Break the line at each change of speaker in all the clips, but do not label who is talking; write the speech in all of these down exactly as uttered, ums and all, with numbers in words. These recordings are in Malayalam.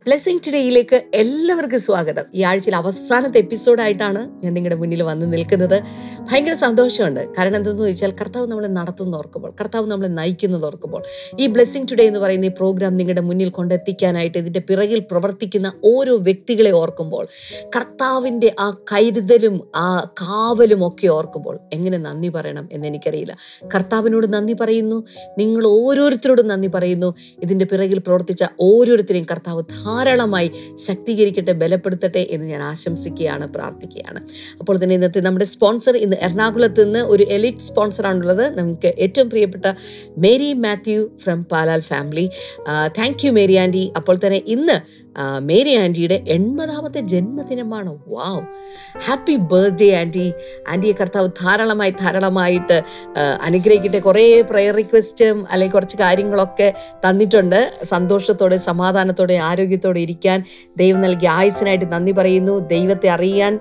ബ്ലെസ്സിംഗ് ടുഡേയിലേക്ക് എല്ലാവർക്കും സ്വാഗതം. ഈ ആഴ്ചയിൽ അവസാനത്തെ എപ്പിസോഡായിട്ടാണ് ഞാൻ നിങ്ങളുടെ മുന്നിൽ വന്ന് നിൽക്കുന്നത്. ഭയങ്കര സന്തോഷമുണ്ട്. കാരണം എന്തെന്ന് ചോദിച്ചാൽ, കർത്താവ് നമ്മളെ നടത്തുന്ന ഓർക്കുമ്പോൾ, കർത്താവ് നമ്മളെ നയിക്കുന്നത് ഓർക്കുമ്പോൾ, ഈ ബ്ലെസ്സിംഗ് ടുഡേ എന്ന് പറയുന്ന ഈ പ്രോഗ്രാം നിങ്ങളുടെ മുന്നിൽ കൊണ്ടെത്തിക്കാനായിട്ട് ഇതിൻ്റെ പിറകിൽ പ്രവർത്തിക്കുന്ന ഓരോ വ്യക്തികളെ ഓർക്കുമ്പോൾ, കർത്താവിൻ്റെ ആ കരുതലും ആ കാവലും ഒക്കെ ഓർക്കുമ്പോൾ എങ്ങനെ നന്ദി പറയണം എന്നെനിക്കറിയില്ല. കർത്താവിനോട് നന്ദി പറയുന്നു, നിങ്ങൾ ഓരോരുത്തരോടും നന്ദി പറയുന്നു. ഇതിൻ്റെ പിറകിൽ പ്രവർത്തിച്ച ഓരോരുത്തരെയും കർത്താവ് ധാരാളമായി ശക്തീകരിക്കട്ടെ, ബലപ്പെടുത്തട്ടെ എന്ന് ഞാൻ ആശംസിക്കുകയാണ്, പ്രാർത്ഥിക്കുകയാണ്. അപ്പോൾ തന്നെ ഇന്നത്തെ നമ്മുടെ സ്പോൺസർ ഇന്ന് എറണാകുളത്ത് നിന്ന് ഒരു എലിറ്റ് സ്പോൺസറാണുള്ളത്. നമുക്ക് ഏറ്റവും പ്രിയപ്പെട്ട Mary Mathew from Palal family. Thank you Mary aunty. അപ്പോൾ തന്നെ ഇന്ന് മേരി ആൻറ്റിയുടെ എൺപതാമത്തെ ജന്മദിനമാണ്. Wow, happy birthday aunty. ആൻറ്റിയെ കർത്താവ് ധാരാളമായി ധാരാളമായിട്ട് അനുഗ്രഹിക്കട്ടെ. കുറേ പ്രയർ റിക്വസ്റ്റും അല്ലെങ്കിൽ കുറച്ച് കാര്യങ്ങളൊക്കെ തന്നിട്ടുണ്ട്. സന്തോഷത്തോടെ സമാധാനത്തോടെ ആരോഗ്യത്തോടെ ഇരിക്കാൻ ദൈവം നൽകിയ ആയുസ്സിനായിട്ട് നന്ദി പറയുന്നു. ദൈവത്തെ അറിയാൻ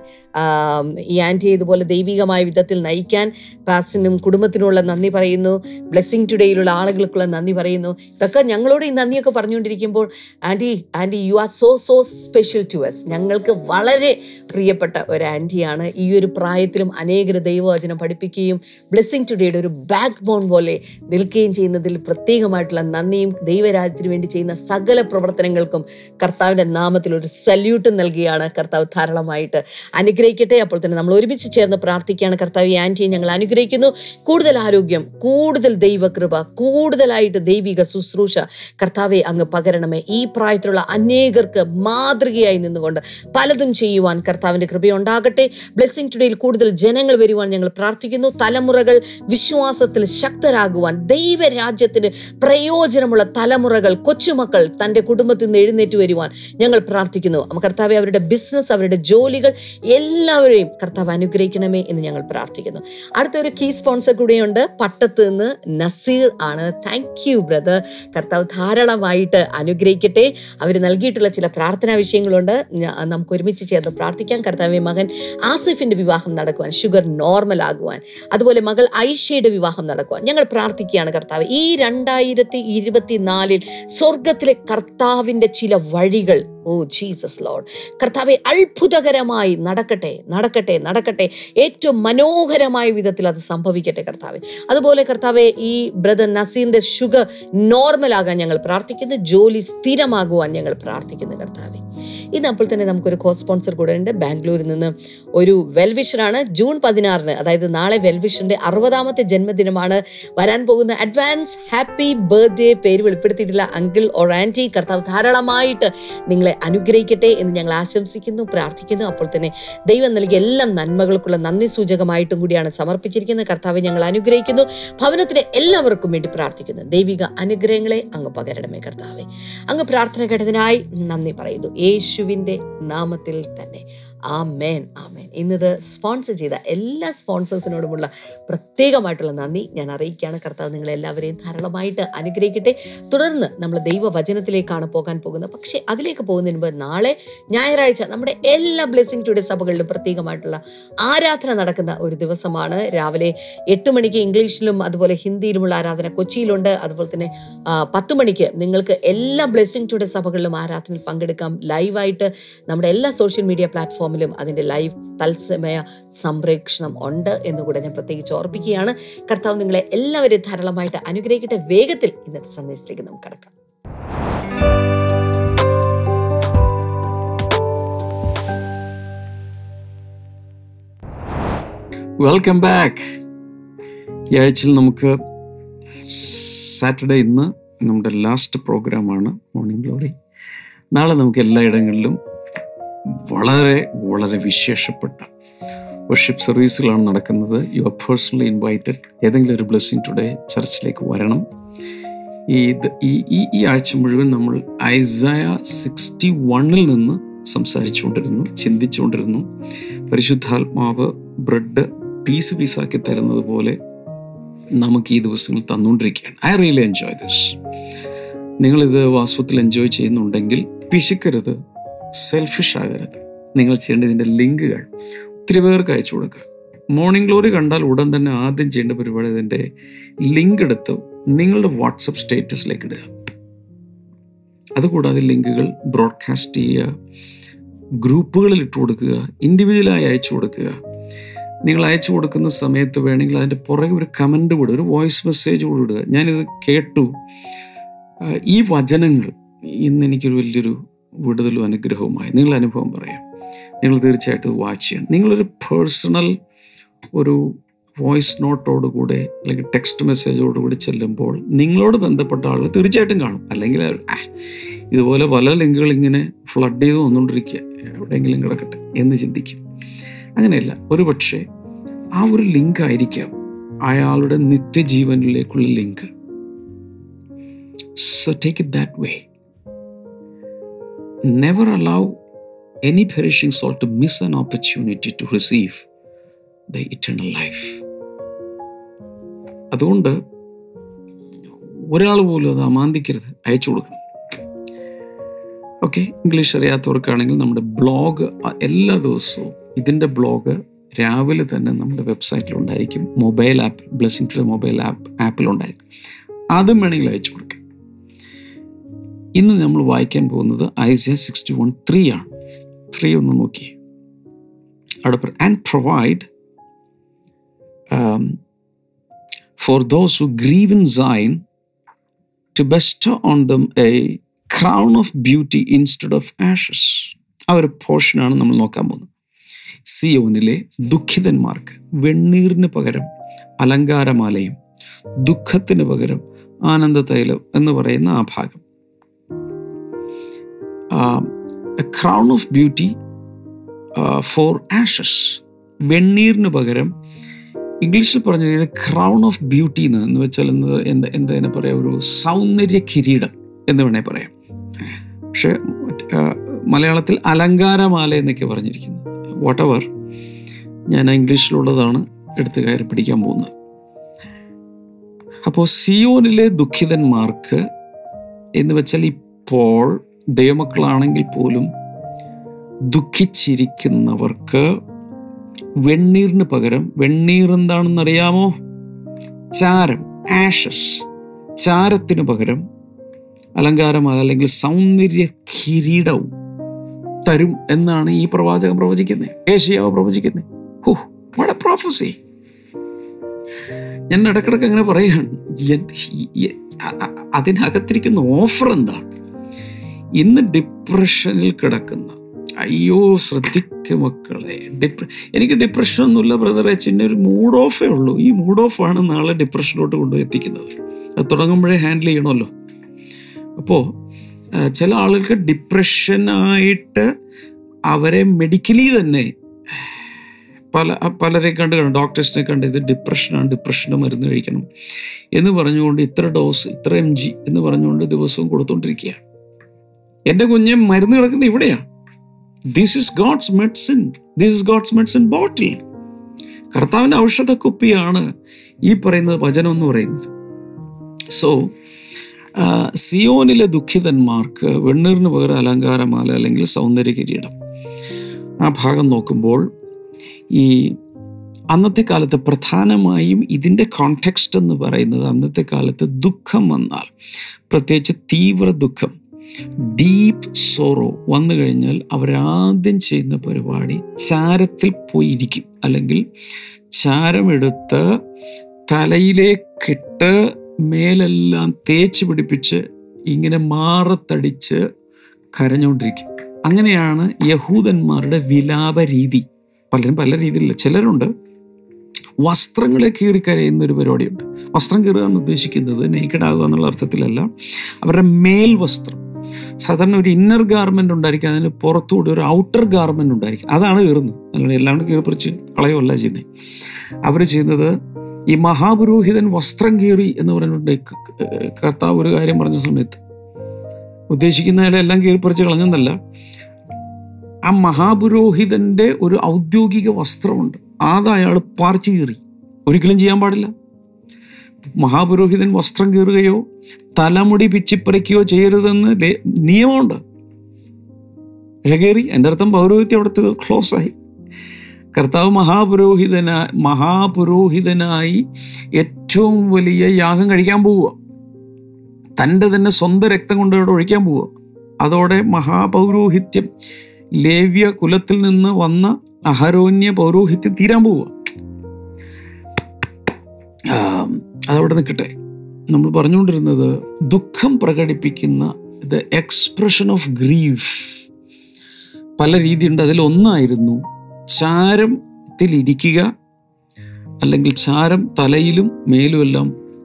ഈ ആൻറ്റിയെ ഇതുപോലെ ദൈവികമായ വിധത്തിൽ നയിക്കാൻ പാസ്റ്ററിനും കുടുംബത്തിനുള്ള നന്ദി പറയുന്നു. ബ്ലെസ്സിംഗ് ടുഡേയിലുള്ള ആളുകൾക്കുള്ള നന്ദി പറയുന്നു. ഇതൊക്കെ ഞങ്ങളോട് ഈ നന്ദിയൊക്കെ പറഞ്ഞുകൊണ്ടിരിക്കുമ്പോൾ, aunty aunty you are so so special to us. ഞങ്ങൾക്ക് വളരെ പ്രിയപ്പെട്ട ഒരു ആൻറ്റിയാണ്. ഈ ഒരു പ്രായത്തിലും അനേകർ ദൈവവചനം പഠിപ്പിക്കുകയും ബ്ലെസ്സിംഗ് ടുഡേയുടെ ഒരു ബാക്ക് ബോൺ പോലെ നിൽക്കുകയും ചെയ്യുന്നതിൽ പ്രത്യേകമായിട്ടുള്ള നന്ദിയും ദൈവരാജ്യത്തിന് വേണ്ടി ചെയ്യുന്ന സകല പ്രവർത്തനങ്ങൾക്കും കർത്താവിൻ്റെ നാമത്തിൽ ഒരു സല്യൂട്ട് നൽകുകയാണ്. കർത്താവ് ധാരാളമായിട്ട് അനുഗ്രഹിക്കട്ടെ. അപ്പോൾ തന്നെ നമ്മൾ ഒരുമിച്ച് ചേർന്ന് പ്രാർത്ഥിക്കുകയാണ്. കർത്താവ് ഈ ആൻറ്റിയെ ഞങ്ങൾ അനുഗ്രഹിക്കുന്നു. കൂടുതൽ ആരോഗ്യം, കൂടുതൽ ദൈവകൃപ, കൂടുതലായിട്ട് ദൈവിക ശുശ്രൂഷ കർത്താവെ അങ്ങ് പകരണമേ. ഈ പ്രായത്തിലുള്ള അനേകർക്ക് മാതൃകയായി നിന്നുകൊണ്ട് പലതും ചെയ്യുവാൻ കർത്താവിൻ്റെ കൃപയുണ്ടാകട്ടെ. ബ്ലെസ്സിംഗ് ടുഡേയിൽ കൂടുതൽ ജനങ്ങൾ വരുവാൻ ഞങ്ങൾ പ്രാർത്ഥിക്കുന്നു. തലമുറകൾ വിശ്വാസത്തിൽ ശക്തരാകുവാൻ, ദൈവരാജ്യത്തിന് പ്രയോജനമുള്ള തലമുറകൾ, കൊച്ചുമക്കൾ തൻ്റെ കുടുംബത്തിൽ നിന്ന് എഴുന്നേറ്റ് വരുവാൻ ഞങ്ങൾ പ്രാർത്ഥിക്കുന്നു. കർത്താവെ അവരുടെ ബിസിനസ്, അവരുടെ ജോലികൾ എല്ലാവരെയും കർത്താവ് അനുഗ്രഹിക്കണമേ എന്ന് ഞങ്ങൾ പ്രാർത്ഥിക്കുന്നു. അടുത്ത ഒരു കീ സ്പോൺസർ കൂടെയുണ്ട്, പട്ടത്ത് നിന്ന് നസീർ ആണ്. Thank you brother. കർത്താവ് ധാരാളമായിട്ട് അനുഗ്രഹിക്കട്ടെ. അവർ നൽകിയിട്ടുള്ള ചില പ്രാർത്ഥനാ വിഷയങ്ങളുണ്ട്, നമുക്ക് ഒരുമിച്ച് ചേർന്ന് പ്രാർത്ഥിക്കാം. കർത്താവെ മകൻ ആസിഫിന്റെ വിവാഹം നടക്കുവാൻ, ഷുഗർ നോർമൽ ആകുവാൻ, അതുപോലെ മകൾ ഐഷയുടെ വിവാഹം നടക്കുവാൻ ഞങ്ങൾ പ്രാർത്ഥിക്കുകയാണ്. കർത്താവ് ഈ രണ്ടായിരത്തി ഇരുപത്തിനാലിൽ സ്വർഗത്തിലെ കർത്താവിന്റെ ചില വഴികൾ, ഓ ജീസസ് ലോർഡ്, കർത്താവെ അത്ഭുതകരമായി നടക്കട്ടെ നടക്കട്ടെ നടക്കട്ടെ ഏറ്റവും മനോഹരമായ വിധത്തിൽ അത് സംഭവിക്കട്ടെ കർത്താവെ. അതുപോലെ കർത്താവെ ഈ ബ്രദർ നസീറിന്റെ ഷുഗർ നോർമൽ ആകാൻ ഞങ്ങൾ പ്രാർത്ഥിക്കുന്നു. ജോലി സ്ഥിരമാകുവാൻ ഞങ്ങൾ പ്രാർത്ഥിക്കുന്നു കർത്താവെ. ഇന്ന് അപ്പോൾ തന്നെ നമുക്കൊരു കോ സ്പോൺസർ കൂടെ ഉണ്ട്. ബാംഗ്ലൂരിൽ നിന്ന് ഒരു വെൽവിഷറാണ്. ജൂൺ പതിനാറിന്, അതായത് നാളെ വെൽവിഷറിന്റെ അറുപതാമത്തെ ജന്മദിനമാണ് വരാൻ പോകുന്ന. Advance happy birthday. പേര് വെളിപ്പെടുത്തിയിട്ടില്ല, അങ്കിൾ ഓർ ആൻറ്റി. കർത്താവ് ധാരാളമായിട്ട് നിങ്ങളെ അനുഗ്രഹിക്കട്ടെ എന്ന് ഞങ്ങൾ ആശംസിക്കുന്നു, പ്രാർത്ഥിക്കുന്നു. അപ്പോൾ തന്നെ ദൈവം നൽകിയ എല്ലാ നന്മകൾക്കുള്ള നന്ദി സൂചകമായിട്ടും കൂടിയാണ് സമർപ്പിച്ചിരിക്കുന്നത്. കർത്താവെ ഞങ്ങൾ അനുഗ്രഹിക്കുന്നു. ഭവനത്തിലെ എല്ലാവർക്കും വേണ്ടി പ്രാർത്ഥിക്കുന്നു. ദൈവിക അനുഗ്രഹങ്ങളെ അങ്ങ് പകരണമേ കർത്താവെ. അങ്ങ് പ്രാർത്ഥന കേട്ടതിനായി നന്ദി പറയുന്നു, യേശുവിൻ്റെ നാമത്തിൽ തന്നെ. ആമേൻ, ആമേൻ. ഇന്നത് സ്പോൺസർ ചെയ്ത എല്ലാ സ്പോൺസേഴ്സിനോടുമുള്ള പ്രത്യേകമായിട്ടുള്ള നന്ദി ഞാൻ അറിയിക്കുകയാണ്. കർത്താവ് നിങ്ങളെല്ലാവരെയും ധാരാളമായിട്ട് അനുഗ്രഹിക്കട്ടെ. തുടർന്ന് നമ്മൾ ദൈവവചനത്തിലേക്കാണ് പോകാൻ പോകുന്നത്. പക്ഷേ അതിലേക്ക് പോകുന്നതിന് മുമ്പ് നാളെ ഞായറാഴ്ച നമ്മുടെ എല്ലാ ബ്ലെസ്സിംഗ് ടുഡേ സഭകളിലും പ്രത്യേകമായിട്ടുള്ള ആരാധന നടക്കുന്ന ഒരു ദിവസമാണ്. രാവിലെ എട്ട് മണിക്ക് ഇംഗ്ലീഷിലും അതുപോലെ ഹിന്ദിയിലുമുള്ള ആരാധന കൊച്ചിയിലുണ്ട്. അതുപോലെ തന്നെ പത്ത് മണിക്ക് നിങ്ങൾക്ക് എല്ലാ ബ്ലെസ്സിംഗ് ടുഡേ സഭകളിലും ആരാധനയിൽ പങ്കെടുക്കാം. ലൈവായിട്ട് നമ്മുടെ എല്ലാ സോഷ്യൽ മീഡിയ പ്ലാറ്റ്ഫോം അതിന്റെ ലൈവ് തത്സമയ സംപ്രേക്ഷണം ഉണ്ട് എന്നുകൂടെ ഞാൻ പ്രത്യേകിച്ച് ഓർപ്പിക്കുകയാണ്. കർത്താവ് നിങ്ങളെ എല്ലാവരെയും ധാരാളമായിട്ട് അനുഗ്രഹിക്കട്ടെ. വേഗത്തിൽ ഇന്നത്തെ സന്ദേശത്തിലേക്ക് നമുക്ക് കടക്കാം.
Welcome back. ഈ ആഴ്ചയിൽ നമുക്ക് സാറ്റർഡേ ഇന്ന് നമ്മുടെ ലാസ്റ്റ് പ്രോഗ്രാമാണ് മോർണിംഗ് ഗ്ലോറി. നാളെ നമുക്ക് എല്ലായിടങ്ങളിലും വളരെ വളരെ വിശേഷപ്പെട്ട വർഷിപ്പ് സർവീസുകളാണ് നടക്കുന്നത്. You are personally invited. ഏതെങ്കിലും ഒരു ബ്ലെസ്സിംഗ് ടുഡേ ചർച്ചിലേക്ക് വരണം. ഈ ഈ ഈ ആഴ്ച മുഴുവൻ നമ്മൾ ഐസയ സിക്സ്റ്റി വണ്ണിൽ നിന്ന് സംസാരിച്ചുകൊണ്ടിരുന്നു, ചിന്തിച്ചുകൊണ്ടിരുന്നു. പരിശുദ്ധാത്മാവ് ബ്രെഡ് പീസ് പീസാക്കി തരുന്നത് പോലെ നമുക്ക് ഈ ദിവസങ്ങൾ തന്നുകൊണ്ടിരിക്കുകയാണ്. I really enjoy this. നിങ്ങളിത് വാസ്തവത്തിൽ എൻജോയ് ചെയ്യുന്നുണ്ടെങ്കിൽ പിശുക്കരുത്, സെൽഫിഷ് ആകരുത്. നിങ്ങൾ ചെയ്യേണ്ട ഇതിൻ്റെ ലിങ്കുകൾ ഒത്തിരി പേർക്ക് അയച്ചു കൊടുക്കുക. മോർണിംഗ് ഗ്ലോറി കണ്ടാൽ ഉടൻ തന്നെ ആദ്യം ചെയ്യേണ്ട പരിപാടി ഇതിൻ്റെ ലിങ്ക് എടുത്ത് നിങ്ങളുടെ വാട്സപ്പ് സ്റ്റേറ്റസിലേക്ക് ഇടുക. അതുകൂടാതെ ലിങ്കുകൾ ബ്രോഡ്കാസ്റ്റ് ചെയ്യുക, ഗ്രൂപ്പുകളിൽ ഇട്ട് കൊടുക്കുക, ഇൻഡിവിജ്വലായി അയച്ചു കൊടുക്കുക. നിങ്ങൾ അയച്ചു കൊടുക്കുന്ന സമയത്ത് വേണമെങ്കിൽ അതിൻ്റെ പുറകെ ഒരു കമൻ്റ് വിടുക, ഒരു വോയിസ് മെസ്സേജ് കൂടെ വിടുക. ഞാനിത് കേട്ടു, ഈ വചനങ്ങൾ ഇന്ന് എനിക്കൊരു വലിയൊരു വിടുതലും അനുഗ്രഹവുമായി. നിങ്ങളുടെ അനുഭവം പറയാം. നിങ്ങൾ തീർച്ചയായിട്ടും വാച്ച് ചെയ്യണം. നിങ്ങളൊരു പേഴ്സണൽ ഒരു വോയിസ് നോട്ടോടുകൂടെ അല്ലെങ്കിൽ ടെക്സ്റ്റ് മെസ്സേജോടുകൂടി ചെല്ലുമ്പോൾ നിങ്ങളോട് ബന്ധപ്പെട്ട ആളുകൾ തീർച്ചയായിട്ടും കാണും. അല്ലെങ്കിൽ ഇതുപോലെ പല ലിങ്കുകൾ ഇങ്ങനെ ഫ്ലഡ് ചെയ്ത് വന്നുകൊണ്ടിരിക്കുക, എവിടെയെങ്കിലും കിടക്കട്ടെ എന്ന് ചിന്തിക്കും. അങ്ങനെയല്ല, ഒരു പക്ഷേ ആ ഒരു ലിങ്ക് ആയിരിക്കാം അയാളുടെ നിത്യജീവനിലേക്കുള്ള link. So take it that way. Never allow any perishing soul to miss an opportunity to receive the eternal life. അതുകൊണ്ട് ഒരാൾ പോലും അത് അമാന്തിക്കരുത്, അയച്ചു കൊടുക്കണം. ഓക്കെ, ഇംഗ്ലീഷ് അറിയാത്തവർക്കാണെങ്കിൽ നമ്മുടെ ബ്ലോഗ് എല്ലാ ദിവസവും ഇതിൻ്റെ ബ്ലോഗ് രാവിലെ തന്നെ നമ്മുടെ വെബ്സൈറ്റിലുണ്ടായിരിക്കും. Mobile app, blessing to mobile app ആപ്പിലുണ്ടായിരിക്കും. അതും വേണമെങ്കിൽ അയച്ചു കൊടുക്കാം. ഇന്ന് നമ്മൾ വായിക്കാൻ പോകുന്നത് ഐസയ സിക്സ്റ്റി വൺ ത്രീ ആണ്. ത്രീ ഒന്ന് നോക്കിയേ. അവിടെ and provide for those who grieve in Zion to bestow on them a crown of beauty instead of ashes. ആ ഒരു പോർഷനാണ് നമ്മൾ നോക്കാൻ പോകുന്നത്. സിയോനിലെ ദുഃഖിതന്മാർക്ക് വെണ്ണീറിന് പകരം അലങ്കാരമാലയും ദുഃഖത്തിന് പകരം ആനന്ദ തൈലം എന്ന് പറയുന്ന ആ ഭാഗം. A crown of beauty for ashes. വെണ്ണീറിന് പകരം ഇംഗ്ലീഷിൽ പറഞ്ഞത് ക്രൗൺ ഓഫ് ബ്യൂട്ടി എന്ന് എന്ന് വെച്ചാൽ എന്ന് എന്താ എന്താ തന്നെ പറയാം, ഒരു സൗന്ദര്യ കിരീടം എന്ന് വേണേൽ പറയാം. പക്ഷെ മലയാളത്തിൽ അലങ്കാരമാല എന്നൊക്കെ പറഞ്ഞിരിക്കുന്നത്. വാട്ട് എവർ, ഞാൻ ഇംഗ്ലീഷിലുള്ളതാണ് എടുത്ത് കയറി പിടിക്കാൻ പോകുന്നത്. അപ്പോൾ സിയോനിലെ ദുഃഖിതന്മാർക്ക് എന്ന് വെച്ചാൽ ഇപ്പോൾ ദൈവമക്കളാണെങ്കിൽ പോലും ദുഃഖിച്ചിരിക്കുന്നവർക്ക് വെണ്ണീറിന് പകരം, വെണ്ണീർ എന്താണെന്നറിയാമോ? ചാരം, ആഷസ്. ചാരത്തിന് പകരം അലങ്കാരമാല അല്ലെങ്കിൽ സൗന്ദര്യ കിരീടവും തരും എന്നാണ് ഈ പ്രവാചകൻ പ്രവചിക്കുന്നത്, ഏശയ്യാവ് പ്രവചിക്കുന്നത്. Oh, what a prophecy! ഞാൻ ഇടക്കിടക്ക് അങ്ങനെ പറയുകയാണ്, അതിനകത്തിരിക്കുന്ന ഓഫർ എന്താണ്? ഇന്ന് ഡിപ്രഷനിൽ കിടക്കുന്ന, അയ്യോ ശ്രദ്ധിക്കുക മക്കളെ, ഡിപ്ര എനിക്ക് ഡിപ്രഷനൊന്നുമില്ല ബ്രദറെ, ചിന്ന ഒരു മൂഡ് ഓഫേ ഉള്ളൂ. ഈ മൂഡ് ഓഫാണ് നാളെ ഡിപ്രഷനിലോട്ട് കൊണ്ടുപോയി എത്തിക്കുന്നത്. അത് തുടങ്ങുമ്പോഴേ ഹാൻഡിൽ ചെയ്യണമല്ലോ. അപ്പോൾ ചില ആളുകൾക്ക് ഡിപ്രഷനായിട്ട് അവരെ മെഡിക്കലി തന്നെ പല പലരെ കണ്ട് കാണും, ഡോക്ടേഴ്സിനെ കണ്ട് ഇത് ഡിപ്രഷനാണ്, ഡിപ്രഷൻ്റെ മരുന്ന് കഴിക്കണം എന്ന് പറഞ്ഞുകൊണ്ട് ഇത്ര ഡോസ്, ഇത്ര എം ജി എന്ന് പറഞ്ഞുകൊണ്ട് ദിവസവും കൊടുത്തുകൊണ്ടിരിക്കുകയാണ്. എൻ്റെ കുഞ്ഞെ മരുന്ന് കിടക്കുന്നത് ഇവിടെയാണ്. This is God's medicine, this is God's medicine bottle. കർത്താവിൻ്റെ ഔഷധ കുപ്പിയാണ് ഈ പറയുന്നത് വചനം എന്ന് പറയുന്നത്. സോ സിയോനിലെ ദുഃഖിതന്മാർക്ക് വെണ്ണീറിന് പകരം അലങ്കാരമാല അല്ലെങ്കിൽ സൗന്ദര്യ കിരീടം. ആ ഭാഗം നോക്കുമ്പോൾ ഈ അന്നത്തെ കാലത്ത് പ്രധാനമായും ഇതിൻ്റെ കോണ്ടെക്സ്റ്റ് എന്ന് പറയുന്നത്, അന്നത്തെ കാലത്ത് ദുഃഖം വന്നാൽ, പ്രത്യേകിച്ച് തീവ്ര ദുഃഖം, ഡീപ്പ് സോറോ വന്നു കഴിഞ്ഞാൽ അവരാദ്യം ചെയ്യുന്ന പരിപാടി ചാരത്തിൽ പോയിരിക്കും, അല്ലെങ്കിൽ ചാരമെടുത്ത് തലയിലേക്കിട്ട് മേലെല്ലാം തേച്ച് പിടിപ്പിച്ച് ഇങ്ങനെ മാറത്തടിച്ച് കരഞ്ഞുകൊണ്ടിരിക്കും. അങ്ങനെയാണ് യഹൂദന്മാരുടെ വിലാപ രീതി. പലരും പല രീതിയിലുള്ള, ചിലരുണ്ട് വസ്ത്രങ്ങളെ കീറി കരയുന്ന ഒരു പരിപാടിയുണ്ട്. വസ്ത്രം കീറുക എന്ന് ഉദ്ദേശിക്കുന്നത് നേക്കഡ് ആകുക എന്നുള്ള അർത്ഥത്തിലല്ല, അവരുടെ മേൽ വസ്ത്രം. സാധാരണ ഒരു ഇന്നർ ഗാർമെൻ്റ് ഉണ്ടായിരിക്കും, അതിന് പുറത്തുകൂടി ഒരു ഔട്ടർ ഗാർമെൻ്റ് ഉണ്ടായിരിക്കും, അതാണ് കീറുന്നത്. അല്ലാണ്ട് എല്ലാം കൂടെ കീറി പറിച്ച് കളയുമല്ല ചെയ്യുന്നത്. അവർ ചെയ്യുന്നത്, ഈ മഹാപുരോഹിതൻ വസ്ത്രം കീറി എന്ന് പറഞ്ഞിട്ടുണ്ട്. കർത്താവ് ഒരു കാര്യം പറഞ്ഞ സമയത്ത് ഉദ്ദേശിക്കുന്നതിലെല്ലാം കീറിപ്പറിച്ച് കളഞ്ഞെന്നല്ല, ആ മഹാപുരോഹിതൻ്റെ ഒരു ഔദ്യോഗിക വസ്ത്രമുണ്ട്, അത് അയാൾ പാർച്ച് കീറി. ഒരിക്കലും ചെയ്യാൻ പാടില്ല. മഹാപുരോഹിതൻ വസ്ത്രം കീറുകയോ തലമുടി പിച്ചിപ്പറിക്കുകയോ ചെയ്യരുതെന്ന് നിയമമുണ്ട്. പക്ഷെ കീറി, എൻ്റെ അർത്ഥം പൗരോഹിത്യം അവിടുത്തെ ക്ലോസ് ആയി. കർത്താവ് മഹാപുരോഹിതനായി മഹാപുരോഹിതനായി ഏറ്റവും വലിയ യാഗം കഴിക്കാൻ പോവുക. തൻ്റെ തന്നെ സ്വന്തം രക്തം കൊണ്ട് അവിടെ ഒഴിക്കാൻ പോവുക. അതോടെ മഹാപൗരോഹിത്യം, ലേവ്യ കുലത്തിൽ നിന്ന് വന്ന അഹരോന്യ പൗരോഹിത്യം തീരാൻ പോവുക. അതവിടെ നിൽക്കട്ടെ. നമ്മൾ പറഞ്ഞുകൊണ്ടിരുന്നത് ദുഃഖം പ്രകടിപ്പിക്കുന്ന ദ എക്സ്പ്രഷൻ ഓഫ് ഗ്രീഫ് പല രീതിയുണ്ട്. അതിലൊന്നായിരുന്നു ചാരത്തിലിരിക്കുക, അല്ലെങ്കിൽ ചാരം തലയിലും മേലുമെല്ലാം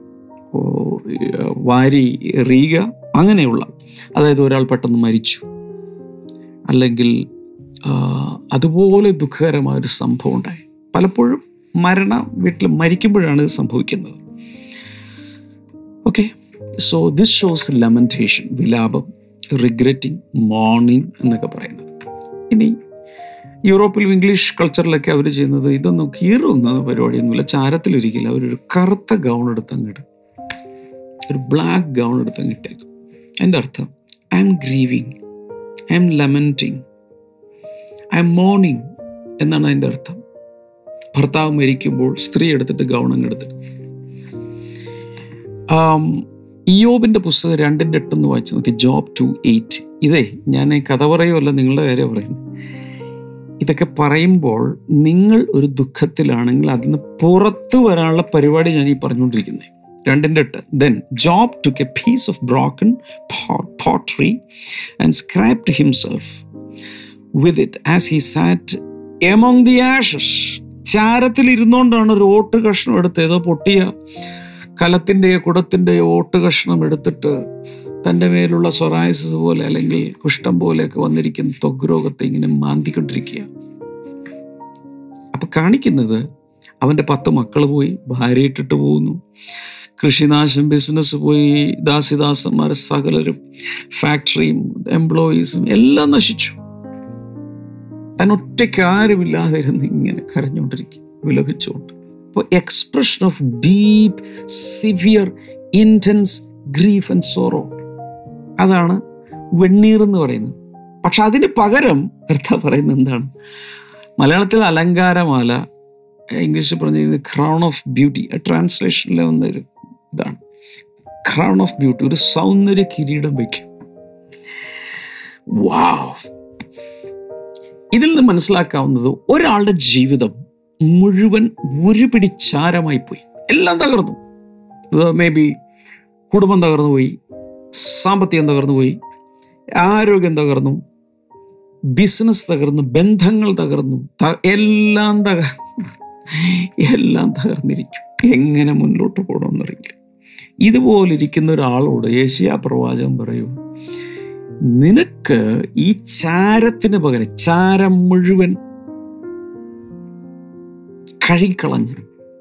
വാരി എറിയുക, അങ്ങനെയുള്ള, അതായത് ഒരാൾ പെട്ടെന്ന് മരിച്ചു, അല്ലെങ്കിൽ അതുപോലെ ദുഃഖകരമായൊരു സംഭവം ഉണ്ടായി. പലപ്പോഴും മരണം വീട്ടിൽ മരിക്കുമ്പോഴാണ് ഇത് സംഭവിക്കുന്നത്. Okay, so this shows lamentation, വിലാപം, റിഗ്രറ്റിംഗ്, മോർണിംഗ് എന്നൊക്കെ പറയുന്നത്. ഇനി യൂറോപ്പിലും ഇംഗ്ലീഷ് കൾച്ചറിലൊക്കെ അവർ ചെയ്യുന്നത് ഇതൊന്നും കീറുന്ന പരിപാടിയൊന്നുമില്ല. ചാരത്തിലിരിക്കില്ല, അവരൊരു കറുത്ത ഗൗൺ എടുത്തങ്ങിട്ട്, ഒരു ബ്ലാക്ക് ഗൗൺ എടുത്തങ്ങിട്ടേക്കും. എൻ്റെ അർത്ഥം I am grieving, I am lamenting, I am mourning എന്നാണ് അതിൻ്റെ അർത്ഥം. ഭർത്താവ് മരിക്കുമ്പോൾ സ്ത്രീ എടുത്തിട്ട് ഗൗൺ അങ്ങ് എടുത്തിട്ട്. ഇയ്യോബിൻ്റെ പുസ്തകം രണ്ടിൻ്റെ എട്ടെന്ന് വായിച്ച് നോക്കി, ജോബ് ടു എയ്റ്റ്. ഇതേ ഞാൻ കഥ പറയുമല്ല, നിങ്ങളുടെ കാര്യം പറയുന്നു. ഇതൊക്കെ പറയുമ്പോൾ നിങ്ങൾ ഒരു ദുഃഖത്തിലാണെങ്കിൽ അതിന് പുറത്തു വരാനുള്ള പരിപാടി ഞാൻ ഈ പറഞ്ഞുകൊണ്ടിരിക്കുന്നത്. രണ്ടിൻ്റെ എട്ട്. Then Job took a piece of broken pottery and scraped himself with it as he sat among the ashes. ചാരത്തിൽ ഇരുന്നുകൊണ്ടാണ് ഒരു ഓട്ട് കഷ്ണം എടുത്ത്, ഏതോ പൊട്ടിയ കലത്തിൻ്റെയോ കുടത്തിൻ്റെയോ ഓട്ട് കഷ്ണം എടുത്തിട്ട് തൻ്റെ മേലുള്ള സൊറായസിസ് പോലെ അല്ലെങ്കിൽ കുഷ്ഠം പോലെയൊക്കെ വന്നിരിക്കുന്ന ത്വഗ് രോഗത്തെ ഇങ്ങനെ മാന്തിക്കൊണ്ടിരിക്കുക. അപ്പൊ കാണിക്കുന്നത് അവൻ്റെ പത്ത് മക്കൾ പോയി, ഭാര്യ ഇട്ടിട്ട് പോകുന്നു, കൃഷിനാശം, ബിസിനസ് പോയി, ദാസിദാസന്മാർ സകലരും, ഫാക്ടറിയും എംപ്ലോയീസും എല്ലാം നശിച്ചു. താൻ ഒറ്റയ്ക്ക് ആരുമില്ലാതെ ഇരുന്ന് ഇങ്ങനെ കരഞ്ഞുകൊണ്ടിരിക്കും, വിലപിച്ചുകൊണ്ട്. അപ്പോൾ expression of deep, severe, intense grief and sorrow, അതാണ് വെണ്ണീർ എന്ന് പറയുന്നത്. പക്ഷെ അതിന് പകരം കർത്താവ് പറയുന്നത് എന്താണ്? മലയാളത്തിൽ അലങ്കാരമാല, ഇംഗ്ലീഷിൽ പറഞ്ഞിരുന്നത് ക്രൗൺ ഓഫ് ബ്യൂട്ടി. ട്രാൻസ്ലേഷനിലെ വന്നൊരു ഇതാണ് ക്രൗൺ ഓഫ് ബ്യൂട്ടി, ഒരു സൗന്ദര്യ കിരീടം വയ്ക്കും. വാവ്! ഇതിൽ നിന്ന് മനസ്സിലാക്കാവുന്നത് ഒരാളുടെ ജീവിതം മുഴുവൻ ഒരു പിടി ചാരമായി പോയി, എല്ലാം തകർന്നു. മേ ബി കുടുംബം തകർന്നു പോയി, സാമ്പത്തികം തകർന്നു പോയി, ആരോഗ്യം തകർന്നു, ബിസിനസ് തകർന്നു, ബന്ധങ്ങൾ തകർന്നു, എല്ലാം തകർന്നു, എല്ലാം തകർന്നിരിക്കും. എങ്ങനെ മുന്നോട്ട് പോകണമെന്നറിയില്ല. ഇതുപോലിരിക്കുന്ന ഒരാളോട് യേശയ്യാ പ്രവാചകൻ പറയൂ, നിനക്ക് ഈ ചാരത്തിന് പകരം ചാരം മുഴുവൻ കഴുകിക്കളഞ്ഞ്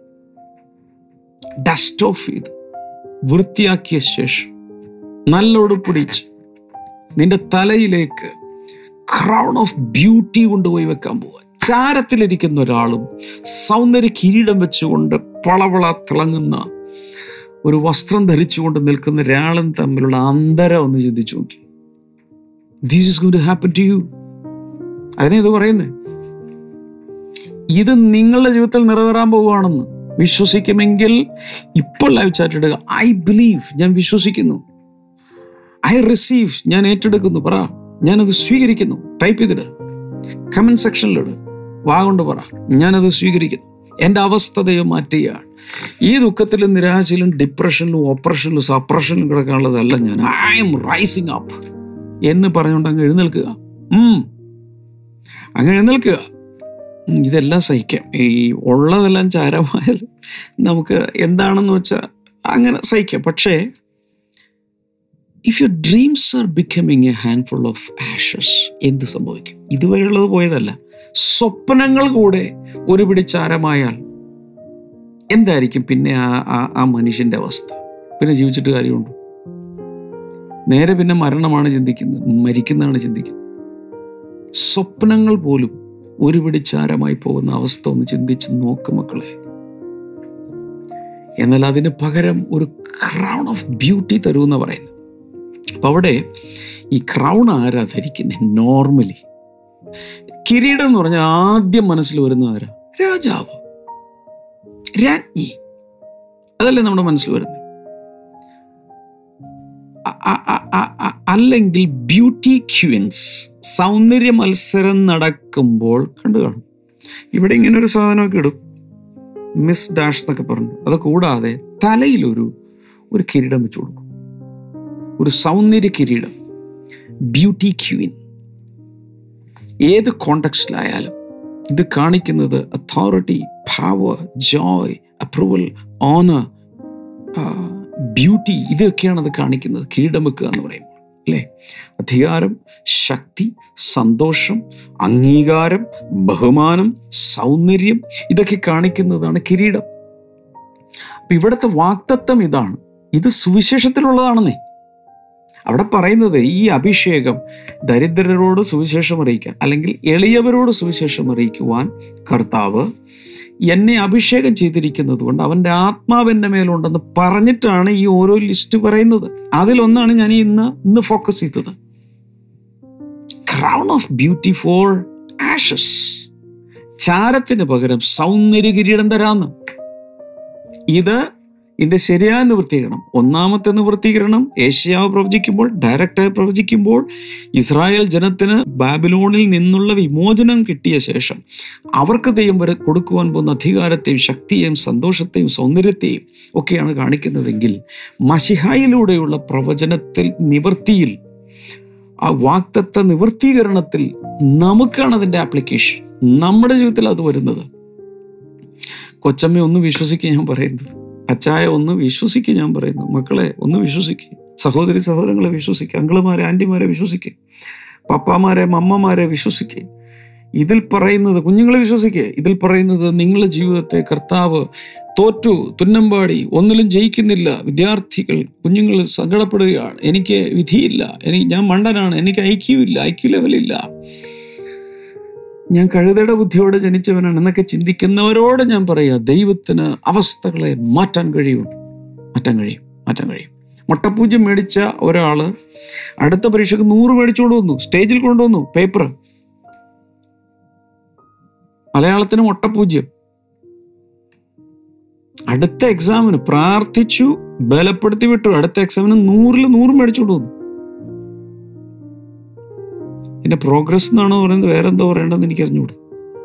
ഡസ്റ്റ് ഓഫ് ചെയ്ത് വൃത്തിയാക്കിയ ശേഷം നല്ല ഉടുപ്പിടിച്ച് നിന്റെ തലയിലേക്ക് ക്രൗൺ ഓഫ് ബ്യൂട്ടി കൊണ്ടുപോയി വെക്കാൻ പോവുക. ചാരത്തിലിരിക്കുന്ന ഒരാളും സൗന്ദര്യ കിരീടം വെച്ചുകൊണ്ട് പളവള തിളങ്ങുന്ന ഒരു വസ്ത്രം ധരിച്ചുകൊണ്ട് നിൽക്കുന്ന ഒരാളും തമ്മിലുള്ള അന്തരം ഒന്ന് ചിന്തിച്ചു നോക്കി. This is going to happen to you. അതിനെ ഇത് പറയുന്നത്, ഇത് നിങ്ങളുടെ ജീവിതത്തിൽ നിറവേറാൻ പോവുകയാണെന്ന് വിശ്വസിക്കുമെങ്കിൽ ഇപ്പോൾ ലൈവ് ചാറ്റ് ഇടുക. ഐ ബിലീവ്, ഞാൻ വിശ്വസിക്കുന്നു. ഐ റിസീവ്, ഞാൻ ഏറ്റെടുക്കുന്നു. പറ, ഞാനത് സ്വീകരിക്കുന്നു. ടൈപ്പ് ചെയ്തിട്, കമന്റ് സെക്ഷനിലിട്, വാ കൊണ്ട് പറ, ഞാനത് സ്വീകരിക്കുന്നു. എൻ്റെ അവസ്ഥ ദൈവം മാറ്റുകയാണ്. ഈ ദുഃഖത്തിലും നിരാശയിലും ഡിപ്രഷനിലും ഓപ്പറേഷനിലും സപ്രഷനിലും കിടക്കാനുള്ളതല്ല ഞാൻ. ഐ എം റൈസിങ് അപ്പ് എന്ന് പറഞ്ഞുകൊണ്ട് അങ്ങ് എഴുന്നേൽക്കുക. അങ്ങ് എഴുന്നേൽക്കുക. ഇതെല്ലാം സഹിക്കാം. ഈ ഉള്ളതെല്ലാം ചാരമായാൽ നമുക്ക് എന്താണെന്ന് വെച്ചാൽ അങ്ങനെ സഹിക്കാം. പക്ഷേ if your dreams are becoming a handful of ashes, എന്ത് സംഭവിക്കും? ഇതുവരെയുള്ളത് പോയതല്ല, സ്വപ്നങ്ങൾ കൂടെ ഒരു പിടി ചാരമായാൽ എന്തായിരിക്കും പിന്നെ ആ ആ മനുഷ്യൻ്റെ അവസ്ഥ? പിന്നെ ജീവിച്ചിട്ട് കാര്യമുണ്ടോ? നേരെ പിന്നെ മരണമാണ് ചിന്തിക്കുന്നത്, മരിക്കുന്നതാണ് ചിന്തിക്കുന്നത്. സ്വപ്നങ്ങൾ പോലും ഒരു പിടി ചാരമായി പോകുന്ന അവസ്ഥ ഒന്ന് ചിന്തിച്ച് നോക്ക് മക്കളെ. എന്നാൽ അതിന് പകരം ഒരു ക്രൗൺ ഓഫ് ബ്യൂട്ടി തരുമെന്ന് പറയുന്നത്. അപ്പൊ അവിടെ ഈ ക്രൗൺ ആരാ ധരിക്കുന്നത്? നോർമലി കിരീടം എന്ന് പറഞ്ഞാൽ ആദ്യം മനസ്സിൽ വരുന്ന ആരാ? രാജാവ്, രാജ്ഞി. അതല്ലേ നമ്മുടെ മനസ്സിൽ വരുന്നത്. അല്ലെങ്കിൽ ബ്യൂട്ടി ക്യൂൻസ്, സൗന്ദര്യ മത്സരം നടക്കുമ്പോൾ കണ്ടു കാണും. ഇവിടെ ഇങ്ങനെ ഒരു സാധനമൊക്കെ ഇടും, മിസ് ഡാഷ് എന്നൊക്കെ പറഞ്ഞു. അത് കൂടാതെ തലയിലൊരു ഒരു കിരീടം വെച്ചു കൊടുക്കും, ഒരു സൗന്ദര്യ കിരീടം, ബ്യൂട്ടി ക്യൂൻ. ഏത് കോണ്ടെക്സ്റ്റിലായാലും ഇത് കാണിക്കുന്നത് authority, power, joy, approval, honour, beauty, ഇതൊക്കെയാണ് അത് കാണിക്കുന്നത്. കിരീടം വെക്കുക എന്ന് പറയുമ്പോൾ അല്ലേ, അധികാരം, ശക്തി, സന്തോഷം, അംഗീകാരം, ബഹുമാനം, സൗന്ദര്യം, ഇതൊക്കെ കാണിക്കുന്നതാണ് കിരീടം. അപ്പൊ ഇവിടുത്തെ വാക്തത്വം ഇതാണ്, ഇത് സുവിശേഷത്തിലുള്ളതാണെന്നേ. അവിടെ പറയുന്നത് ഈ അഭിഷേകം ദരിദ്രരോട് സുവിശേഷം അറിയിക്കാൻ, അല്ലെങ്കിൽ എളിയവരോട് സുവിശേഷം അറിയിക്കുവാൻ കർത്താവ് എന്നെ അഭിഷേകം ചെയ്തിരിക്കുന്നത് കൊണ്ട് അവൻ്റെ ആത്മാവ് എൻ്റെ മേലുണ്ടെന്ന് പറഞ്ഞിട്ടാണ് ഈ ഓരോ ലിസ്റ്റ് പറയുന്നത്. അതിലൊന്നാണ് ഞാൻ ഇന്ന് ഇന്ന് ഫോക്കസ് ചെയ്തത്. Crown of beauty for ashes, ചാരത്തിന് പകരം സൗന്ദര്യ കിരീടം തരാന്ന്. ഇത് ഇതിൻ്റെ ശരിയായ നിവൃത്തീകരണം. ഒന്നാമത്തെ നിവൃത്തീകരണം ഏശയ്യാവ് പ്രവചിക്കുമ്പോൾ, ഡയറക്റ്റായി പ്രവചിക്കുമ്പോൾ, ഇസ്രായേൽ ജനത്തിന് ബാബിലോണിൽ നിന്നുള്ള വിമോചനം കിട്ടിയ ശേഷം അവർക്ക് ദൈവം വരെ കൊടുക്കുവാൻ പോകുന്ന അധികാരത്തെയും ശക്തിയെയും സന്തോഷത്തെയും സൗന്ദര്യത്തെയും ഒക്കെയാണ് കാണിക്കുന്നതെങ്കിൽ, മശിഹായിലൂടെയുള്ള പ്രവചനത്തിൽ, നിവൃത്തിയിൽ, ആ വാക്തത്വ നിവൃത്തീകരണത്തിൽ നമുക്കാണ് അതിൻ്റെ ആപ്ലിക്കേഷൻ. നമ്മുടെ ജീവിതത്തിൽ അത് വരുന്നത്. കൊച്ചമ്മ ഒന്ന് വിശ്വസിക്കുക ഞാൻ പറയുന്നത്, അച്ചായ ഒന്ന് വിശ്വസിക്കുക ഞാൻ പറയുന്നു, മക്കളെ ഒന്ന് വിശ്വസിക്കുക, സഹോദരി സഹോദരങ്ങളെ വിശ്വസിക്കുക, അങ്കിളുമാരെ ആൻറ്റിമാരെ വിശ്വസിക്കുക, പപ്പാമാരെ മമ്മമാരെ വിശ്വസിക്കുക. ഇതിൽ പറയുന്നത്, കുഞ്ഞുങ്ങളെ വിശ്വസിക്കുക, ഇതിൽ പറയുന്നത് നിങ്ങളുടെ ജീവിതത്തെ കർത്താവ് തോറ്റു, തുന്നമ്പാടി, ഒന്നിലും ജയിക്കുന്നില്ല, വിദ്യാർത്ഥികൾ, കുഞ്ഞുങ്ങൾ സങ്കടപ്പെടുകയാണ്, എനിക്ക് വിധിയില്ല, എനിക്ക് ഞാൻ മണ്ടനാണ്, എനിക്ക് ഐക്യൂ ഇല്ല, ഐക്യു ലെവലില്ല, ഞാൻ കഴുതയുടെ ബുദ്ധിയോടെ ജനിച്ചവനാണ് എന്നൊക്കെ ചിന്തിക്കുന്നവരോട് ഞാൻ പറയാ, ദൈവത്തിന് അവസ്ഥകളെ മാറ്റാൻ കഴിയും, മാറ്റാൻ കഴിയും, മാറ്റാൻ കഴിയും. മുട്ടപ്പൂജ്യം മേടിച്ച ഒരാള് അടുത്ത പരീക്ഷയ്ക്ക് നൂറ് മേടിച്ചുകൊണ്ട് വന്നു, സ്റ്റേജിൽ കൊണ്ടുവന്നു പേപ്പർ. മലയാളത്തിന് മുട്ടപ്പൂജ്യം. അടുത്ത എക്സാമിന് പ്രാർത്ഥിച്ചു, ബലപ്പെടുത്തി വിട്ടു, അടുത്ത എക്സാമിന് നൂറിൽ നൂറ് മേടിച്ചുകൊണ്ട് വന്നു. പിന്നെ പ്രോഗ്രസ് എന്നാണോ പറയുന്നത്, വേറെന്തോ പറയേണ്ടതെന്ന് എനിക്ക് അറിഞ്ഞുകൂടെ.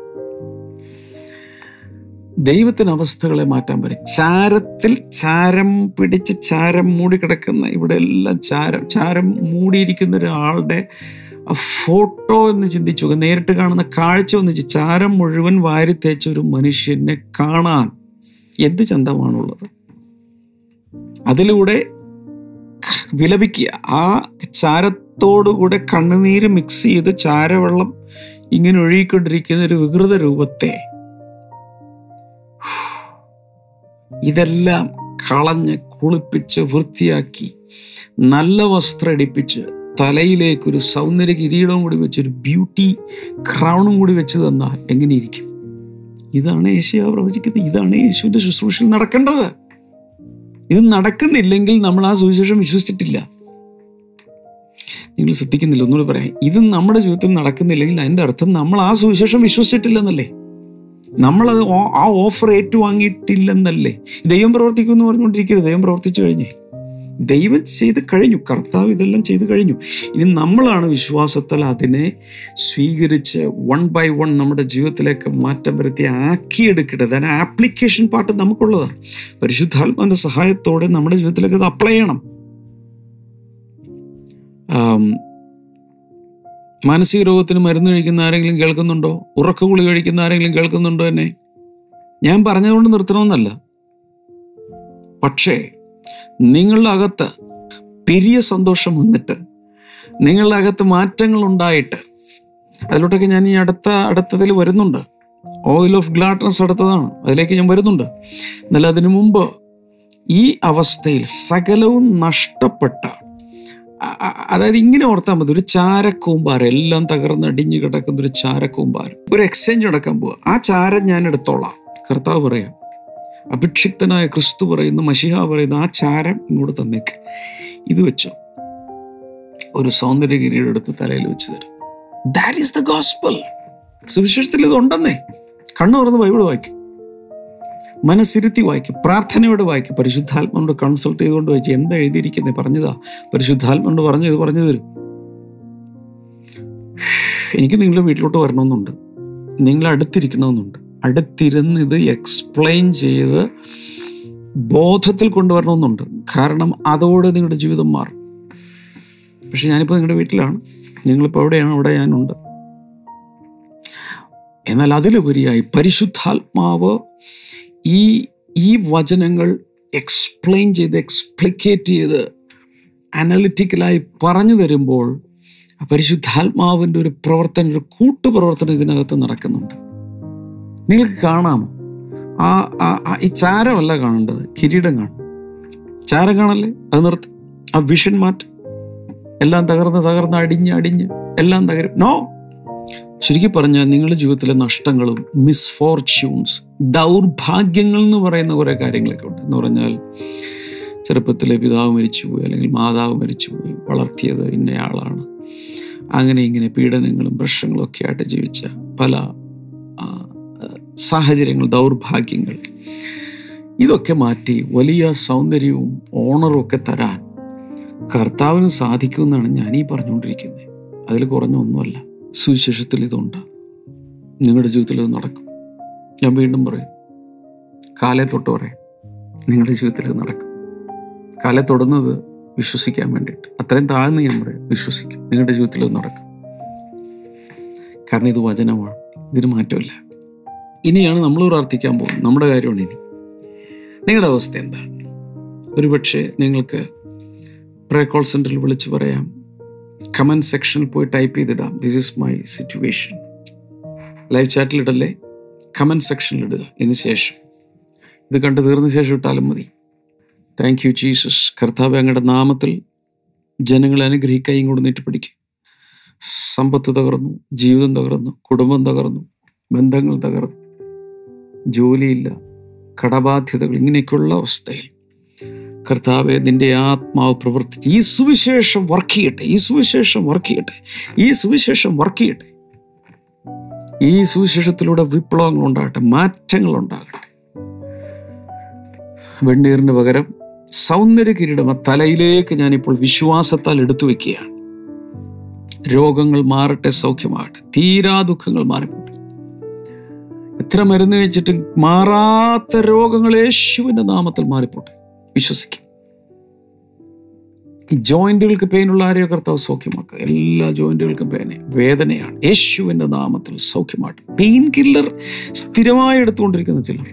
ദൈവത്തിന് അവസ്ഥകളെ മാറ്റാൻ പറ്റും. ചാരത്തിൽ ചാരം പിടിച്ച് ചാരം മൂടിക്കിടക്കുന്ന, ഇവിടെ എല്ലാം ചാരം ചാരം മൂടിയിരിക്കുന്ന ഒരാളുടെ ഫോട്ടോ എന്ന് ചിന്തിച്ചു, നേരിട്ട് കാണുന്ന കാഴ്ച ഒന്ന്, ചാരം മുഴുവൻ വാരി തേച്ച ഒരു മനുഷ്യനെ കാണാൻ എന്ത് ചന്തമാണുള്ളത്. അതിലൂടെ വിലപിക്കുക, ആ ചാരത്തോടുകൂടെ കണ്ണുനീര് മിക്സ് ചെയ്ത് ചാരവെള്ളം ഇങ്ങനെ ഒഴുകിക്കൊണ്ടിരിക്കുന്ന ഒരു വികൃത രൂപത്തെ ഇതെല്ലാം കളഞ്ഞ് കുളിപ്പിച്ച് വൃത്തിയാക്കി നല്ല വസ്ത്രം ഇടിപ്പിച്ച് തലയിലേക്കൊരു സൗന്ദര്യ കിരീടവും കൂടി വെച്ച് ഒരു ബ്യൂട്ടി ക്രൗണും കൂടി വെച്ച് തന്നാൽ എങ്ങനെയിരിക്കും? ഇതാണ് യേശയ്യാവ് പ്രവചിക്കുന്നത്. ഇതാണ് യേശുവിൻ്റെ ശുശ്രൂഷയിൽ നടക്കേണ്ടത്. ഇത് നടക്കുന്നില്ലെങ്കിൽ നമ്മൾ ആ സുവിശേഷം വിശ്വസിച്ചിട്ടില്ല. നിങ്ങൾ ശ്രദ്ധിക്കുന്നില്ല, ഒന്നുകൂടി പറയാം. ഇത് നമ്മുടെ ജീവിതത്തിൽ നടക്കുന്നില്ലെങ്കിൽ അതിൻ്റെ അർത്ഥം നമ്മൾ ആ സുവിശേഷം വിശ്വസിച്ചിട്ടില്ലെന്നല്ലേ, നമ്മളത് ആ ഓഫർ ഏറ്റുവാങ്ങിയിട്ടില്ലെന്നല്ലേ. ദൈവം പ്രവർത്തിക്കും എന്ന് പറഞ്ഞുകൊണ്ടിരിക്കരുത്. ദൈവം പ്രവർത്തിച്ചു കഴിഞ്ഞേ, ദൈവം ചെയ്ത് കഴിഞ്ഞു, കർത്താവ് ഇതെല്ലാം ചെയ്ത് കഴിഞ്ഞു. ഇനി നമ്മളാണ് വിശ്വാസത്താൽ അതിനെ സ്വീകരിച്ച് വൺ ബൈ വൺ നമ്മുടെ ജീവിതത്തിലേക്ക് മാറ്റം വരുത്തി ആക്കിയെടുക്കേണ്ടത്. അതിന് ആപ്ലിക്കേഷൻ പാർട്ട് നമുക്കുള്ളതാണ്. പരിശുദ്ധാത്മാവിൻ്റെ സഹായത്തോടെ നമ്മുടെ ജീവിതത്തിലേക്ക് അത് അപ്ലൈ ചെയ്യണം. മാനസിക രോഗത്തിന് മരുന്ന് കഴിക്കുന്ന ആരെങ്കിലും കേൾക്കുന്നുണ്ടോ? ഉറക്ക ഗുളിക കഴിക്കുന്ന ആരെങ്കിലും കേൾക്കുന്നുണ്ടോ? എന്നെ ഞാൻ പറഞ്ഞതുകൊണ്ട് നിർത്തണമെന്നല്ല, പക്ഷേ നിങ്ങളുടെ അകത്ത് പെരിയ സന്തോഷം വന്നിട്ട്, നിങ്ങളുടെ അകത്ത് മാറ്റങ്ങൾ ഉണ്ടായിട്ട്, അതിലോട്ടൊക്കെ ഞാൻ ഈ അടുത്ത അടുത്തതിൽ വരുന്നുണ്ട്. ഓയിൽ ഓഫ് ഗ്ലാഡ്നസ് അടുത്തതാണ്, അതിലേക്ക് ഞാൻ വരുന്നുണ്ട്. എന്നാൽ അതിനു മുമ്പ് ഈ അവസ്ഥയിൽ സകലവും നഷ്ടപ്പെട്ട, അതായത് ഇങ്ങനെ ഓർത്താൽ മതി, ഒരു ചാരക്കൂമ്പാരം, എല്ലാം തകർന്നടിഞ്ഞു കിടക്കുന്ന ഒരു ചാരക്കൂമ്പാരം, ഒരു എക്സ്ചേഞ്ച് നടക്കാൻ പോവുക. ആ ചാരം ഞാൻ എടുത്തോളാം, കർത്താവ് പറയാം. അഭിഷിക്തനായ ക്രിസ്തു പറയുന്നു, മശിഹ പറയുന്നു, ആ ചാരം ഇങ്ങോട്ട് തന്നേക്ക്, ഇത് വെച്ചോ, ഒരു സൗന്ദര്യ കിരീടം എടുത്ത് തലയിൽ വെച്ച് തരും. That is the gospel. സുവിശേഷത്തിൽ ഇത് ഉണ്ടെന്നേ. കണ്ണു തുറന്ന് ബൈബിൾ വായിക്കും. മനസ്സിരുത്തി വായിക്കും, പ്രാർത്ഥനയോട് വായിക്കും, പരിശുദ്ധാത്മാവിനോട് കൺസൾട്ട് ചെയ്തുകൊണ്ട് വായിച്ച് എന്താ എഴുതിയിരിക്കുന്നത് പറഞ്ഞതാ, പരിശുദ്ധാത്മാവിനോട് പറഞ്ഞു ഇത് പറഞ്ഞു തരും. എനിക്ക് നിങ്ങളുടെ വീട്ടിലോട്ട് വരണമെന്നുണ്ട്, നിങ്ങൾ അടുത്തിരിക്കണമെന്നുണ്ട്, അടുത്തിരുന്ന് ഇത് എക്സ്പ്ലെയിൻ ചെയ്ത് ബോധത്തിൽ കൊണ്ടുവരണമെന്നുണ്ട്. കാരണം അതോടെ നിങ്ങളുടെ ജീവിതം മാറും. പക്ഷെ ഞാനിപ്പോൾ നിങ്ങളുടെ വീട്ടിലാണ്, നിങ്ങളിപ്പോൾ എവിടെയാണ്, അവിടെ ഞാനുണ്ട്. എന്നാൽ അതിലുപരിയായി പരിശുദ്ധാത്മാവ് ഈ ഈ വചനങ്ങൾ എക്സ്പ്ലെയിൻ ചെയ്ത് എക്സ്പ്ലിക്കേറ്റ് ചെയ്ത് അനലിറ്റിക്കലായി പറഞ്ഞു തരുമ്പോൾ പരിശുദ്ധാത്മാവിൻ്റെ ഒരു പ്രവർത്തനം, ഒരു കൂട്ടുപ്രവർത്തനം ഇതിനകത്ത് നടക്കുന്നുണ്ട്. നിങ്ങൾക്ക് കാണാമോ? ആ ഈ ചാരമല്ല കാണേണ്ടത്, കിരീടം കാണും. ചാരം കാണല്ലേ, അത് നിർത്തി. ആ വിഷൻ മാറ്റം. എല്ലാം തകർന്ന് തകർന്ന് അടിഞ്ഞ് അടിഞ്ഞ് എല്ലാം തകരും. നോ, ശരിക്കും പറഞ്ഞാൽ നിങ്ങളുടെ ജീവിതത്തിലെ നഷ്ടങ്ങളും മിസ്ഫോർച്യൂൺസ്, ദൗർഭാഗ്യങ്ങൾ എന്ന് പറയുന്ന കുറേ കാര്യങ്ങളൊക്കെ ഉണ്ട്. എന്ന് പറഞ്ഞാൽ ചെറുപ്പത്തിലെ പിതാവ് മരിച്ചുപോയി, അല്ലെങ്കിൽ മാതാവ് മരിച്ചുപോയി, വളർത്തിയത് ഇന്നയാളാണ്, അങ്ങനെ ഇങ്ങനെ പീഡനങ്ങളും പ്രശ്നങ്ങളും ഒക്കെ ആയിട്ട് ജീവിച്ച പല സാഹചര്യങ്ങൾ, ദൗർഭാഗ്യങ്ങൾ, ഇതൊക്കെ മാറ്റി വലിയ സൗന്ദര്യവും ഓണറും ഒക്കെ തരാൻ കർത്താവിന് സാധിക്കുമെന്നാണ് ഞാനീ പറഞ്ഞുകൊണ്ടിരിക്കുന്നത്. അതിൽ കുറഞ്ഞൊന്നുമല്ല. സുവിശേഷത്തിൽ ഇതുണ്ട്. നിങ്ങളുടെ ജീവിതത്തിൽ ഇത് നടക്കും. ഞാൻ വീണ്ടും പറയും, കാലെ തൊട്ട് പറയാം, നിങ്ങളുടെ ജീവിതത്തിൽ ഇത് നടക്കും. കാലെ തൊടുന്നത് വിശ്വസിക്കാൻ വേണ്ടിയിട്ട് അത്രയും താഴ്ന്ന് ഞാൻ പറയാം, വിശ്വസിക്കും, നിങ്ങളുടെ ജീവിതത്തിൽ ഇത് നടക്കും. കാരണം ഇത് വചനമാണ്, ഇതിന് മാറ്റമില്ല. ഇനിയാണ് നമ്മൾ പ്രാർത്ഥിക്കാൻ പോകുന്നത്. നമ്മുടെ കാര്യമാണ് ഇനി. നിങ്ങളുടെ അവസ്ഥ എന്താണ്? ഒരുപക്ഷെ നിങ്ങൾക്ക് പ്രയർ കോൾ സെൻറ്ററിൽ വിളിച്ച് പറയാം, കമൻറ്റ് സെക്ഷനിൽ പോയി ടൈപ്പ് ചെയ്തിടാം, this is my situation. Live ചാറ്റിലിടല്ലേ, കമൻറ്റ് സെക്ഷനിൽ ഇടുക. ഇതിന് ശേഷം ഇത് കണ്ട് തീർന്ന ശേഷം ഇട്ടാലും മതി. Thank you Jesus. കർത്താവേ, അങ്ങയുടെ നാമത്തിൽ ജനങ്ങളെ അനുഗ്രഹിക്കാൻ ഇങ്ങോട്ട് നീട്ടിപ്പിടിക്കും. സമ്പത്ത് തകർന്നു, ജീവിതം തകർന്നു, കുടുംബം തകർന്നു, ബന്ധങ്ങൾ തകർന്നു, ജോലിയില്ല, കടബാധ്യതകൾ, ഇങ്ങനെയൊക്കെയുള്ള അവസ്ഥയിൽ കർത്താവെ നിന്റെ ആത്മാവ് പ്രവർത്തിച്ച് ഈ സുവിശേഷം വർക്ക് ചെയ്യട്ടെ, ഈ സുവിശേഷം വർക്ക് ചെയ്യട്ടെ, ഈ സുവിശേഷം വർക്ക് ചെയ്യട്ടെ. ഈ സുവിശേഷത്തിലൂടെ വിപ്ലവങ്ങൾ ഉണ്ടാകട്ടെ, മാറ്റങ്ങൾ ഉണ്ടാകട്ടെ. വെണ്ണീറിന് പകരം സൗന്ദര്യ കിരീടം തലയിലേക്ക് ഞാനിപ്പോൾ വിശ്വാസത്താൽ എടുത്തു വെക്കുകയാണ്. രോഗങ്ങൾ മാറട്ടെ, സൗഖ്യമാകട്ടെ, തീരാ ദുഃഖങ്ങൾ മാറട്ടെ. എത്ര മരുന്ന് വെച്ചിട്ട് മാറാത്ത രോഗങ്ങൾ യേശുവിൻ്റെ നാമത്തിൽ മാറിപ്പോട്ടെ. വിശ്വസിക്കും. ഈ ജോയിന്റുകൾക്ക് പെയിനുള്ള ആരെയോ കർത്താവ് സൗഖ്യമാക്കുക. എല്ലാ ജോയിന്റുകൾക്കും പെയിന്, വേദനയാണ്. യേശുവിൻ്റെ നാമത്തിൽ സൗഖ്യമാകട്ടെ. പെയിൻ കില്ലർ സ്ഥിരമായി എടുത്തുകൊണ്ടിരിക്കുന്ന ചിലർ,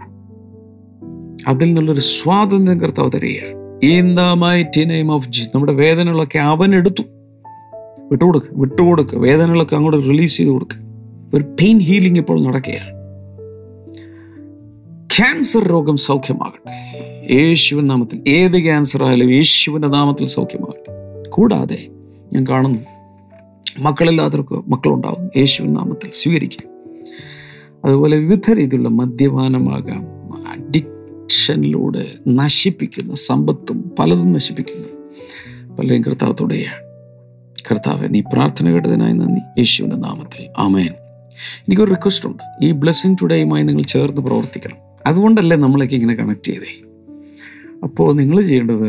അതിൽ നിന്നുള്ളൊരു സ്വാതന്ത്ര്യം കർത്താവ് തരികയാണ്. In the mighty name of Jesus. നമ്മുടെ വേദനകളൊക്കെ അവൻ എടുത്തു. വിട്ടുകൊടുക്കുക, വിട്ടുകൊടുക്കുക. വേദനകളൊക്കെ അങ്ങോട്ട് റിലീസ് ചെയ്ത് കൊടുക്കുക. ഒരു പെയിൻ ഹീലിംഗ് ഇപ്പോൾ നടക്കുകയാണ്. ക്യാൻസർ രോഗം സൗഖ്യമാകട്ടെ യേശുവിൻ നാമത്തിൽ. ഏത് ക്യാൻസർ ആയാലും യേശുവിൻ്റെ നാമത്തിൽ സൗഖ്യമാകട്ടെ. കൂടാതെ ഞാൻ കാണുന്നു മക്കളില്ലാത്തവർക്ക് മക്കളുണ്ടാകുന്നു. യേശുവിൻ നാമത്തിൽ സ്വീകരിക്കുക. അതുപോലെ വിവിധ രീതിയിലുള്ള മദ്യപാനമാകാം, അഡിക്ഷനിലൂടെ നശിപ്പിക്കുന്ന സമ്പത്തും പലതും നശിപ്പിക്കുന്നു പലരും കർത്താവത്തോടെയാണ്. കർത്താവെ, നീ പ്രാർത്ഥന കേട്ടതിനായി നന്ദി, യേശുവിൻ്റെ നാമത്തിൽ ആമേൻ. എനിക്കൊരു റിക്വസ്റ്റ് ഉണ്ട്. ഈ ബ്ലെസ്സിങ് ടുഡേയുമായി നിങ്ങൾ ചേർന്ന് പ്രവർത്തിക്കണം. അതുകൊണ്ടല്ലേ നമ്മളൊക്കെ ഇങ്ങനെ കണക്ട് ചെയ്തേ. അപ്പോൾ നിങ്ങൾ ചെയ്യേണ്ടത്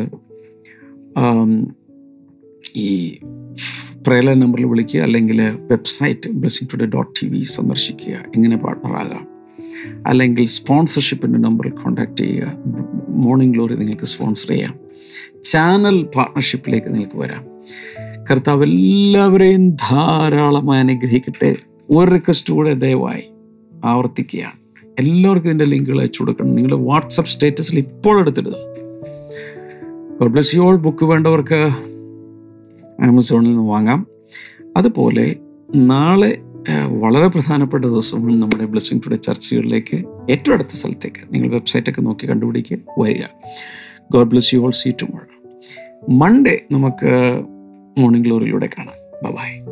ഈ പ്രേല നമ്പറിൽ വിളിക്കുക, അല്ലെങ്കിൽ website blessing today dot T V സന്ദർശിക്കുക. എങ്ങനെ പാർട്ണറാകാം, അല്ലെങ്കിൽ സ്പോൺസർഷിപ്പിൻ്റെ നമ്പറിൽ കോൺടാക്ട് ചെയ്യുക. മോർണിംഗ് ഗ്ലോറി നിങ്ങൾക്ക് സ്പോൺസർ ചെയ്യാം. ചാനൽ പാർട്ണർഷിപ്പിലേക്ക് നിങ്ങൾക്ക് വരാം. കർത്താവ് എല്ലാവരെയും ധാരാളമായി അനുഗ്രഹിക്കട്ടെ. ഒരു റിക്വസ്റ്റ് കൂടെ ദയവായി ആവർത്തിക്കുകയാണ്. എല്ലാവർക്കും ഇതിൻ്റെ ലിങ്കുകൾ അയച്ചു കൊടുക്കണം. നിങ്ങളുടെ വാട്സപ്പ് സ്റ്റേറ്റസിൽ ഇപ്പോൾ എടുത്തിടുക. God bless you all. Book വേണ്ടവർക്ക് ആമസോണിൽ നിന്ന് വാങ്ങാം. അതുപോലെ നാളെ വളരെ പ്രധാനപ്പെട്ട ദിവസമാണ് നമ്മുടെ ബ്ലെസ്സിങ് ടുഡേ ചർച്ചകളിലേക്ക് ഏറ്റവും അടുത്ത സ്ഥലത്തേക്ക് നിങ്ങൾ വെബ്സൈറ്റൊക്കെ നോക്കി കണ്ടുപിടിക്കുക, വരിക. God bless you all. See tomorrow. Monday നമുക്ക് മോർണിംഗ് ഗ്ലോറിയിലൂടെ കാണാം. Bye by.